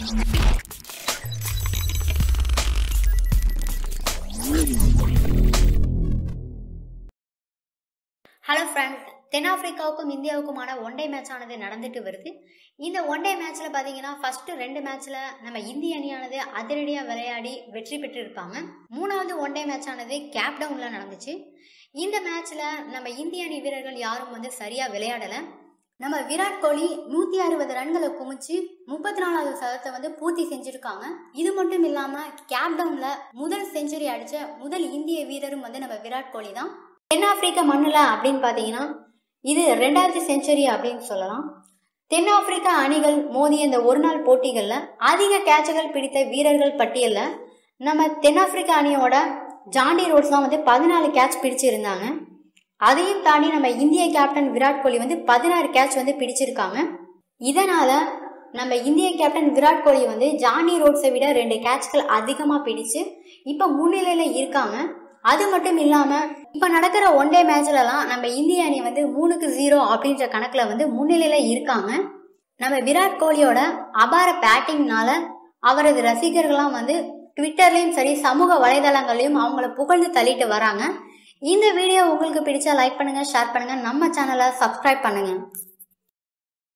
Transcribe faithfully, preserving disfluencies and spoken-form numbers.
Hello friends, தென்னாப்பிரிக்காவுக்கும் இந்தியாவுக்குமான one day match ஆனது நடந்துட்டு வருது. இந்த ஒன் டே மேட்ச்சில் பார்த்தீங்கன்னா ஃபர்ஸ்ட் ரெண்டு மேட்ச்சில் நம்ம இந்திய அணியானது அதிரடியாக விளையாடி வெற்றி பெற்று இருப்பாங்க. மூணாவது ஒன் டே மேட்ச் ஆனது கேப் டவுனில் நடந்துச்சு. இந்த மேட்ச்சில் நம்ம இந்திய அணி வீரர்கள் யாரும் வந்து சரியாக விளையாடலை. நம்ம விராட் கோலி நூற்றி அறுபது ரன்களை குமிச்சு முப்பத்தி நாலாவது சதத்தை வந்து பூர்த்தி செஞ்சுருக்காங்க. இது மட்டும் இல்லாமல் கேப் டவுனில் முதல் செஞ்சுரி அடித்த முதல் இந்திய வீரரும் வந்து நம்ம விராட் கோலி தான். தென்னாப்பிரிக்க மண்ணில் அப்படின்னு பார்த்தீங்கன்னா இது ரெண்டாவது செஞ்சுரி அப்படின்னு சொல்லலாம். தென்னாப்பிரிக்கா அணிகள் மோதிய இந்த ஒரு நாள் போட்டிகளில் அதிக கேட்சுகள் பிடித்த வீரர்கள் பட்டியலில் நம்ம தென்னாப்பிரிக்கா அணியோட ஜாண்டி ரோட்ஸ் தான் வந்து பதினாலு கேட்ச் பிடிச்சிருந்தாங்க. அதையும் தாண்டி நம்ம இந்திய கேப்டன் விராட் கோலி வந்து பதினாறு கேட்ச் வந்து பிடிச்சிருக்காங்க. இதனால நம்ம இந்திய கேப்டன் விராட் கோலி வந்து ஜாண்டி ரோட்ஸை விட ரெண்டு கேட்ச்கள் அதிகமாக பிடிச்சு இப்போ முன்னிலையில் இருக்காங்க. அது மட்டும் இல்லாமல் இப்போ நடக்கிற ஒன் டே மேட்ச்லலாம் நம்ம இந்திய அணி வந்து மூணுக்கு ஜீரோ அப்படின்ற கணக்கில் வந்து முன்னிலையில் இருக்காங்க. நம்ம விராட் கோலியோட அபார பேட்டிங்னால அவரது ரசிகர்கள்லாம் வந்து ட்விட்டர்லேயும் சரி சமூக வலைதளங்களையும் அவங்கள புகழ்ந்து தள்ளிட்டு வராங்க. இந்த வீடியோ உங்களுக்கு பிடிச்சா லைக் பண்ணுங்கள், ஷேர் பண்ணுங்கள், நம்ம சேனலை சப்ஸ்கிரைப் பண்ணுங்கள்.